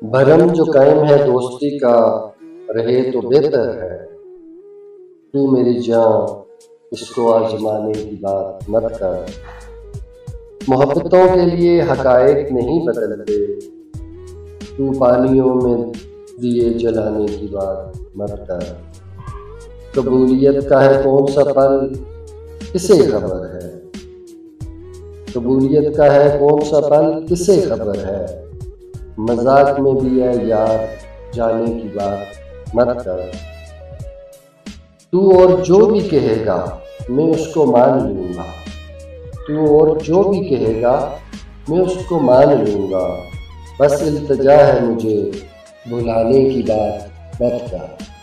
भरम जो कायम है दोस्ती का रहे तो बेहतर है। तू मेरी जान इसको आजमाने की बात मत कर। मोहब्बतों के लिए हकायक नहीं बदलते। तू पानियों में दिए जलाने की बात मत कर। कबूलियत का है कौन सा पल किसे खबर है। कबूलियत का है कौन सा पल किसे खबर है। मजाक में भी है यार जाने की बात मत कर। तू और जो भी कहेगा मैं उसको मान लूँगा। तू और जो भी कहेगा मैं उसको मान लूँगा। बस इल्तिजा है मुझे भुलाने की बात मत कर।